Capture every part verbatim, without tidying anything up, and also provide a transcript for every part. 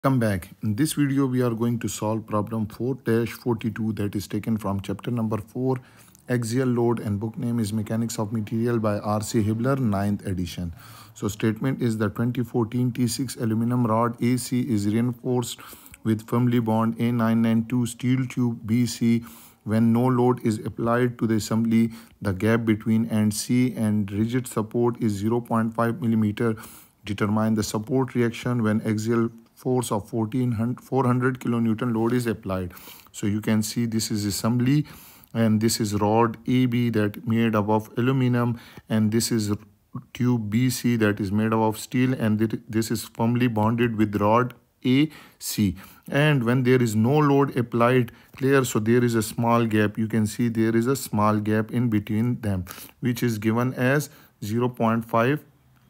Come back. In this video, we are going to solve problem four dash forty-two that is taken from chapter number four, Axial Load, and book name is Mechanics of Material by R C Hibbeler, ninth edition. So statement is the twenty fourteen T six aluminum rod A C is reinforced with firmly bond A nine ninety-two steel tube B C. When no load is applied to the assembly, the gap between end C and rigid support is zero point five millimeter. Determine the support reaction when axial force of four hundred kilonewton load is applied. So you can see this is assembly and this is rod A B that made up of aluminum, and this is tube B C that is made up of steel, and this is firmly bonded with rod A C. And when there is no load applied, clear, so there is a small gap. You can see there is a small gap in between them, which is given as zero point five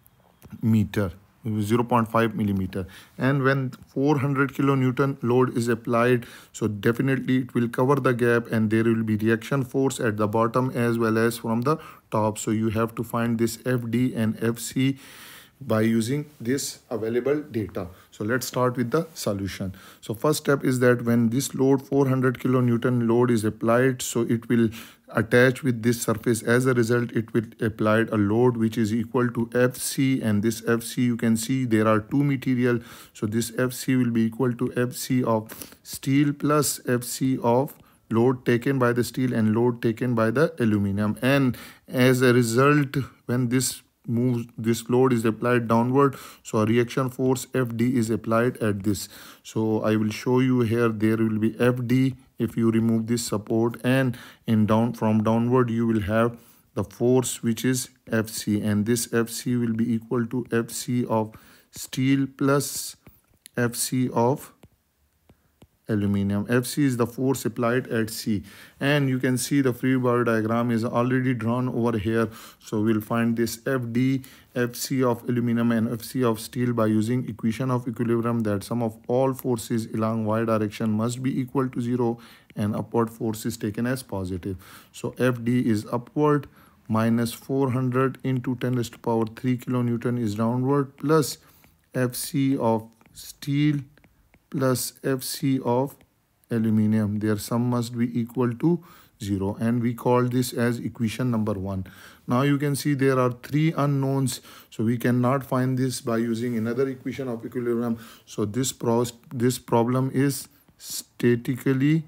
meter, zero point five millimeter. And when four hundred kilonewton load is applied, so definitely it will cover the gap, and there will be reaction force at the bottom as well as from the top. So you have to find this F D and F C by using this available data. So let's start with the solution. So first step is that when this load four hundred kilonewton load is applied, so it will attach with this surface. As a result, it will apply a load which is equal to F C, and this F C, you can see there are two material, so this F C will be equal to F C of steel plus F C of load taken by the steel and load taken by the aluminum. And as a result, when this moves, this load is applied downward, so a reaction force F D is applied at this. So I will show you here, there will be F D if you remove this support, and in down from downward you will have the force which is F C, and this F C will be equal to F C of steel plus F C of aluminum. F C is the force applied at C, and you can see the free body diagram is already drawn over here. So we'll find this F D, F C of aluminum and F C of steel by using equation of equilibrium, that sum of all forces along y direction must be equal to zero and upward force is taken as positive. So F D is upward minus four hundred into ten raised to power three kilonewton is downward, plus F C of steel plus F C of aluminum. Their sum must be equal to zero, and we call this as equation number one. Now you can see there are three unknowns, so we cannot find this by using another equation of equilibrium. So this pro this problem is statically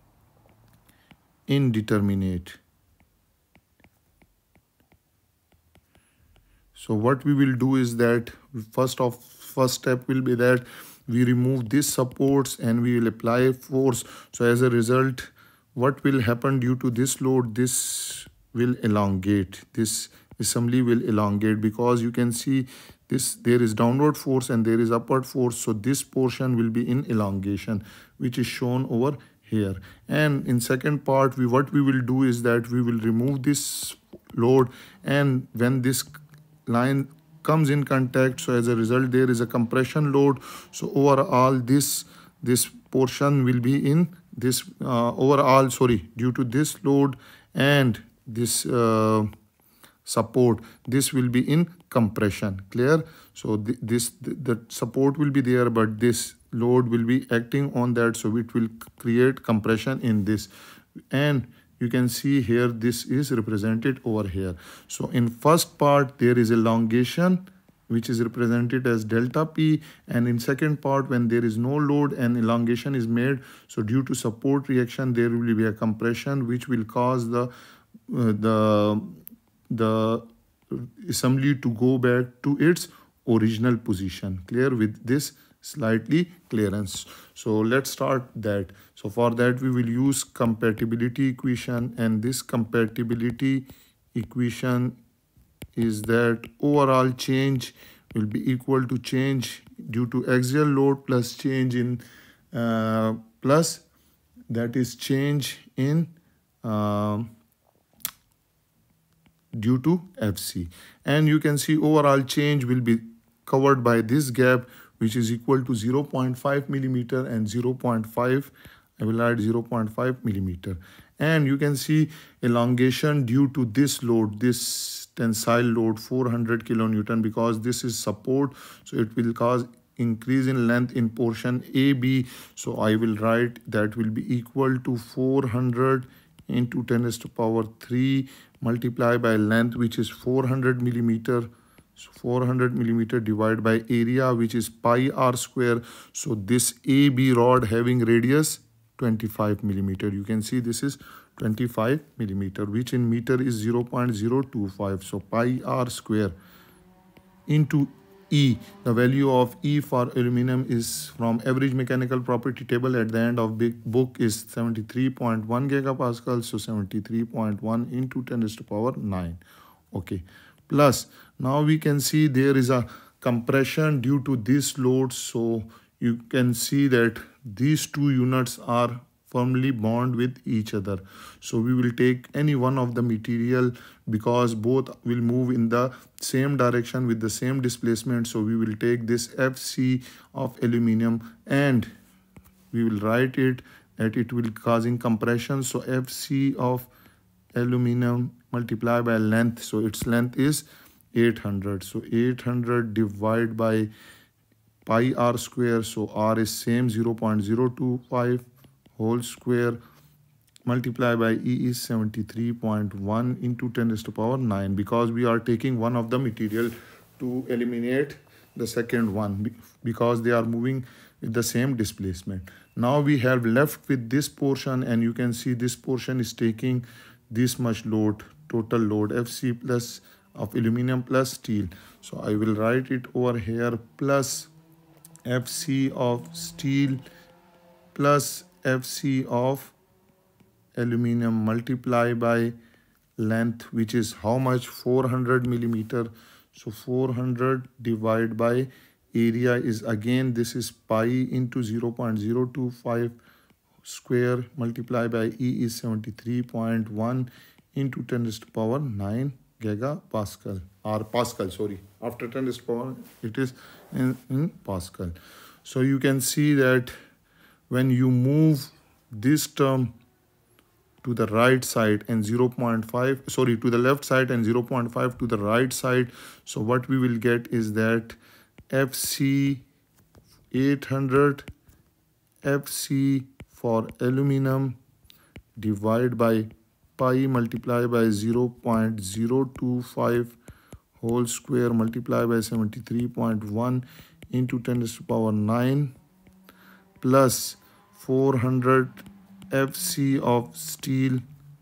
indeterminate. So what we will do is that first of first step will be that we remove these supports and we will apply force. So as a result, what will happen due to this load, this will elongate, this assembly will elongate, because you can see this, there is downward force and there is upward force. So this portion will be in elongation, which is shown over here. And in second part, we what we will do is that we will remove this load, and when this line comes in contact, so as a result there is a compression load. So overall this this portion will be in this uh, overall sorry due to this load and this uh, support, this will be in compression. Clear? So th this th the support will be there, but this load will be acting on that, so it will create compression in this. And you can see here this is represented over here. So in first part there is elongation which is represented as delta P, and in second part when there is no load and elongation is made, so due to support reaction there will be a compression which will cause the uh, the the assembly to go back to its original position. Clear? With this slightly clearance. So let's start that. So for that we will use compatibility equation, and this compatibility equation is that overall change will be equal to change due to axial load plus change in uh, plus that is change in uh, due to F C. And you can see overall change will be covered by this gap, which is equal to zero point five millimeter and zero point five. I will add zero point five millimeter. And you can see elongation due to this load, this tensile load four hundred kilonewton, because this is support, so it will cause increase in length in portion A B. So I will write that will be equal to four hundred into ten raised to power three multiply by length, which is four hundred millimeter. So four hundred millimeter divided by area, which is pi r square. So this A B rod having radius twenty-five millimeter. You can see this is twenty-five millimeter, which in meter is zero point zero two five. So pi r square into E. The value of E for aluminum is from average mechanical property table at the end of big book is seventy-three point one gigapascal. So seventy-three point one into ten raised to power nine. Okay. Plus now we can see there is a compression due to this load. So you can see that these two units are firmly bond with each other. So we will take any one of the material because both will move in the same direction with the same displacement. So we will take this F C of aluminum and we will write it that it will causing compression. So F C of aluminum multiplied by length. So its length is eight hundred. So eight hundred divided by pi r square. So r is same zero point zero two five whole square multiplied by E is seventy-three point one into ten raised to power nine, because we are taking one of the material to eliminate the second one because they are moving with the same displacement. Now we have left with this portion, and you can see this portion is taking this much load, total load F C plus of aluminum plus steel. So I will write it over here plus F C of steel plus F C of aluminum multiply by length, which is how much? four hundred millimeter. So four hundred divided by area is again this is pi into zero point zero two five square multiply by E is seventy-three point one into ten raised to power nine gigapascal or pascal, sorry, after ten raised to power it is in, in pascal. So you can see that when you move this term to the right side and zero point five, sorry, to the left side and zero point five to the right side, so what we will get is that F C eight hundred F C for aluminum divided by pi multiplied by zero point zero two five whole square multiplied by seventy-three point one into ten raised to power nine plus four hundred F C of steel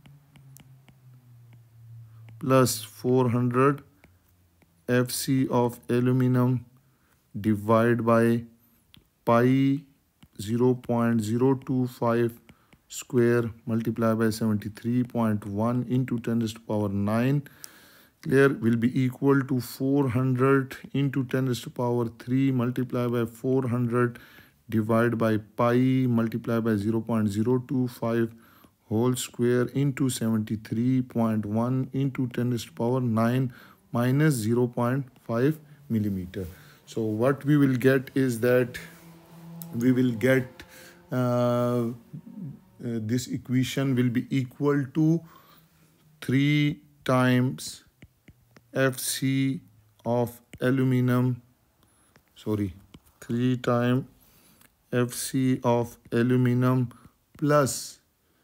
plus four hundred F C of aluminum divided by pi zero point zero two five square multiplied by seventy-three point one into ten raised to power nine clear will be equal to four hundred into ten raised to power three multiplied by four hundred divided by pi multiplied by zero point zero two five whole square into seventy-three point one into ten raised to power nine minus zero point five millimeter. So what we will get is that we will get uh, uh, this equation will be equal to three times F C of aluminum, sorry, three times F C of aluminum plus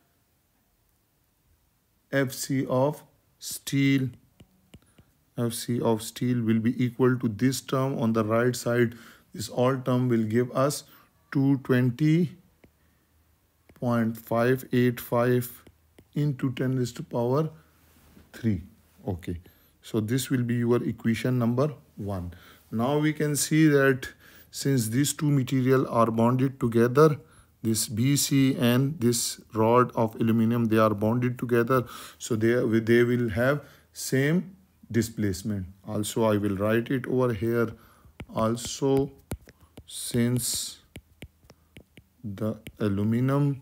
F C of steel. F C of steel will be equal to this term on the right side. This all term will give us two hundred twenty point five eight five into ten raised to power three. Okay, so this will be your equation number one. Now we can see that since these two material are bonded together, this B C and this rod of aluminum, they are bonded together, so they, they will have same displacement. Also I will write it over here. Also, since the aluminum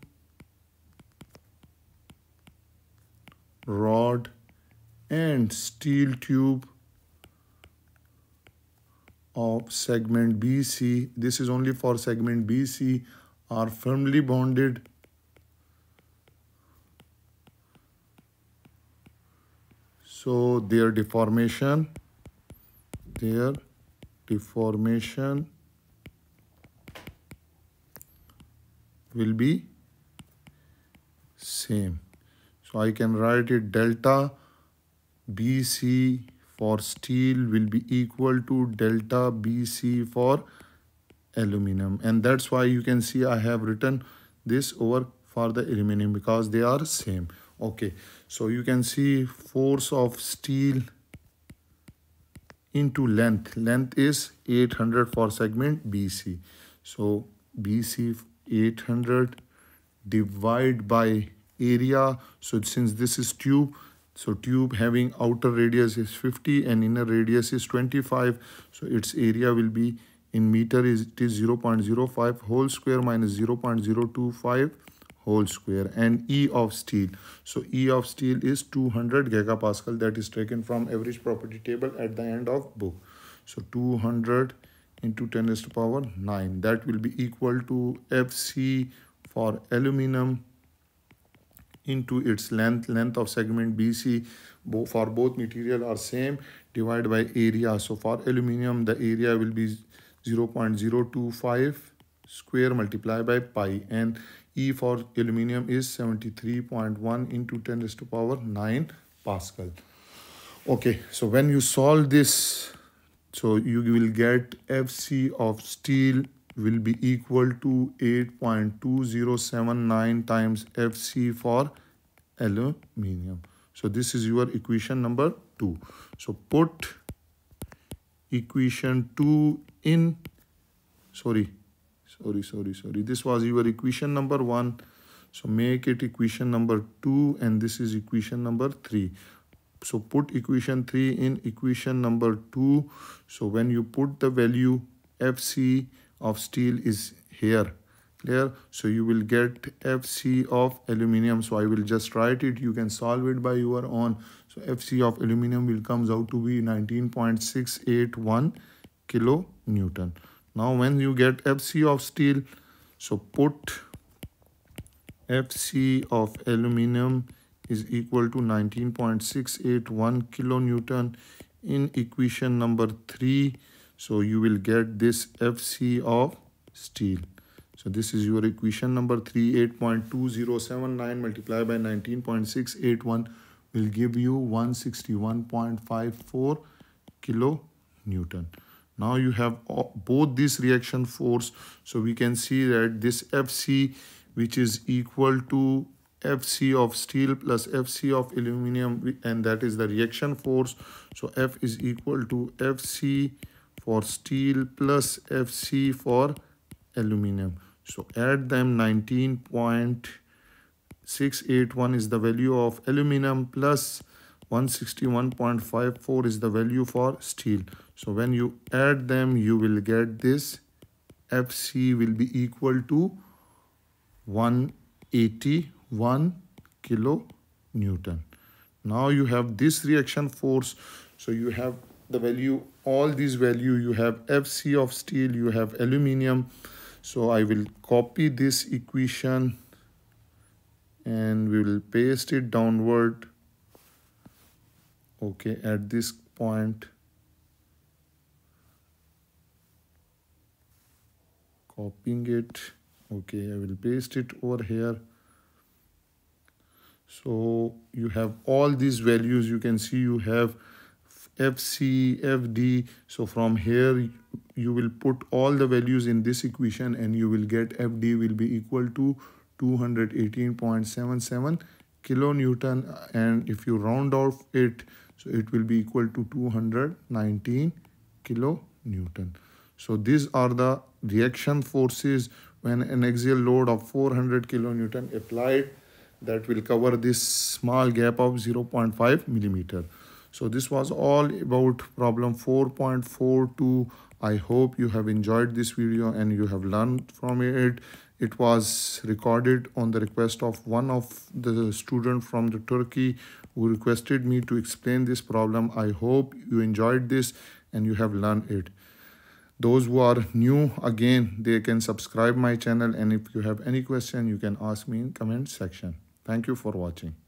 rod and steel tube of segment B C, this is only for segment B C, are firmly bonded, so their deformation, their deformation will be same. So I can write it delta B C for steel will be equal to delta B C for aluminum, and that's why you can see I have written this over for the aluminum because they are same. Okay, so you can see force of steel into length. Length is eight hundred for segment B C. So B C eight hundred divide by area. So since this is tube, so tube having outer radius is fifty and inner radius is twenty-five. So its area will be in meter is it is zero point zero five whole square minus zero point zero two five whole square, and E of steel. So E of steel is two hundred gigapascal. That is taken from average property table at the end of book. So two hundred into ten raised to power nine. That will be equal to F C for aluminum into its length. Length of segment B C for both material are same, divided by area. So for aluminum, the area will be zero point zero two five square multiplied by pi, and E for aluminum is seventy-three point one into ten raised to power nine Pascal. Okay, so when you solve this, so you will get F C of steel will be equal to eight point two zero seven nine times F C for aluminum. So this is your equation number two. So put equation two in, sorry, sorry, sorry, sorry. This was your equation number one. So make it equation number two, and this is equation number three. So put equation three in equation number two. So when you put the value F C of steel is here, clear? So you will get F C of aluminum. So I will just write it. You can solve it by your own. So F C of aluminum will comes out to be nineteen point six eight one kilonewton. Now when you get F C of steel, so put F C of aluminum is equal to nineteen point six eight one kilonewton in equation number three. So you will get this F C of steel. So this is your equation number three. Eight point two zero seven nine multiplied by nineteen point six eight one will give you one hundred sixty-one point five four kilonewton. Now you have both this reaction force. So we can see that this F C, which is equal to F C of steel plus F C of aluminum, and that is the reaction force. So F is equal to F C for steel plus F C for aluminum. So add them. Nineteen point six eight one is the value of aluminum plus one hundred sixty-one point five four is the value for steel. So when you add them, you will get this F C will be equal to one hundred eighty-one kilonewton. Now you have this reaction force. So you have the value, all these value, you have F C of steel, you have aluminum. So I will copy this equation and we will paste it downward. Okay, at this point, copying it. Okay, I will paste it over here. So you have all these values. You can see you have F C, F D. So from here, you will put all the values in this equation and you will get F D will be equal to two hundred eighteen point seven seven kilonewton. And if you round off it, so it will be equal to two hundred nineteen kilonewton. So these are the reaction forces when an axial load of four hundred kilonewton applied, that will cover this small gap of zero point five millimeter. So this was all about problem four point four two. I hope you have enjoyed this video and you have learned from it. It was recorded on the request of one of the student from the Turkey who requested me to explain this problem. I hope you enjoyed this and you have learned it. Those who are new, again, they can subscribe my channel, and if you have any question, you can ask me in comment section. Thank you for watching.